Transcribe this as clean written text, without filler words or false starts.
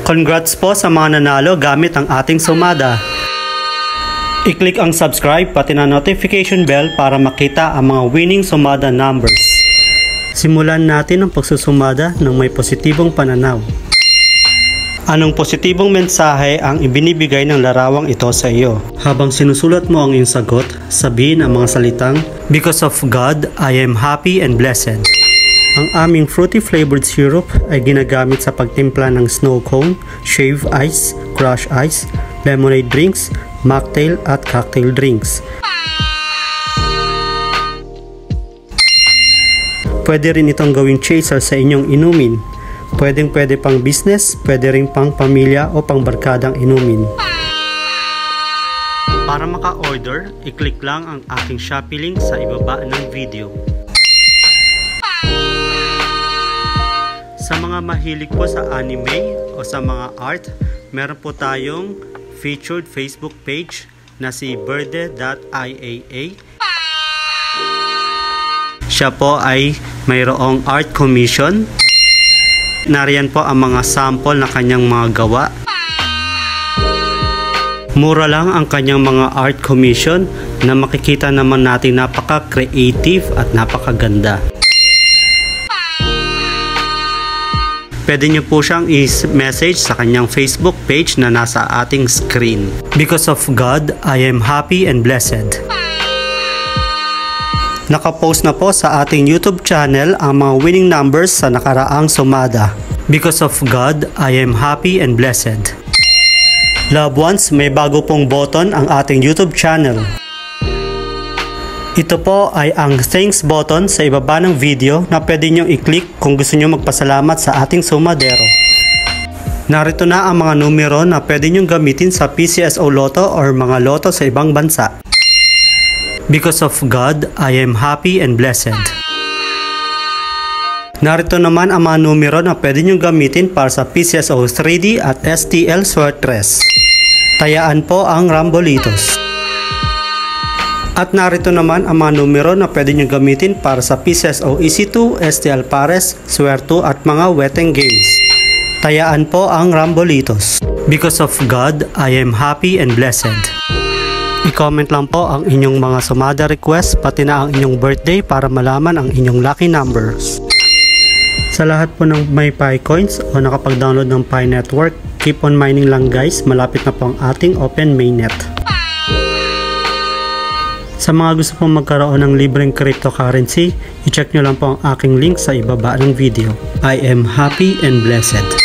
Congrats po sa mga nanalo gamit ang ating sumada. I-click ang subscribe pati na notification bell para makita ang mga winning sumada numbers. Simulan natin ang pagsusumada ng may positibong pananaw. Anong positibong mensahe ang ibinibigay ng larawang ito sa iyo? Habang sinusulat mo ang iyong sagot, sabihin ang mga salitang, "Because of God, I am happy and blessed." Ang aming fruity flavored syrup ay ginagamit sa pagtimpla ng snow cone, shave ice, crush ice, lemonade drinks, mocktail at cocktail drinks. Pwede rin itong gawing chaser sa inyong inumin. Pwede pang business, pwede rin pang pamilya o pang barkadang inumin. Para maka-order, i-click lang ang aking Shopee link sa ibaba ng video. Sa mga mahilig po sa anime o sa mga art, meron po tayong featured Facebook page na si Berde.iaa. Siya po ay mayroong art commission. Nariyan po ang mga sample na kanyang mga gawa. Mura lang ang kanyang mga art commission na makikita naman natin napaka-creative at napakaganda. Pwede nyo po siyang i-message sa kanyang Facebook page na nasa ating screen. Because of God, I am happy and blessed. Nakapost na po sa ating YouTube channel ang mga winning numbers sa nakaraang sumada. Because of God, I am happy and blessed. Loved ones, may bago pong button ang ating YouTube channel. Ito po ay ang thanks button sa ibaba ng video na pwede nyo i-click kung gusto nyo magpasalamat sa ating sumadero. Narito na ang mga numero na pwede nyo gamitin sa PCSO Lotto or mga loto sa ibang bansa. Because of God, I am happy and blessed. Narito naman ang mga numero na pwede nyo gamitin para sa PCSO 3D at STL Suertres. Tayaan po ang Rambolitos. At narito naman ang mga numero na pwede nyo gamitin para sa PCSO EC2, STL Pares, Suerto at mga weteng games. Tayaan po ang Rambolitos. Because of God, I am happy and blessed. I-comment lang po ang inyong mga sumada request pati na ang inyong birthday para malaman ang inyong lucky numbers. Sa lahat po ng may Pi Coins o nakapag-download ng Pi Network, keep on mining lang guys, malapit na po ang ating open mainnet. Sa mga gusto pong magkaroon ng libreng cryptocurrency, i-check nyo lang po ang aking link sa ibaba ng video. I am happy and blessed.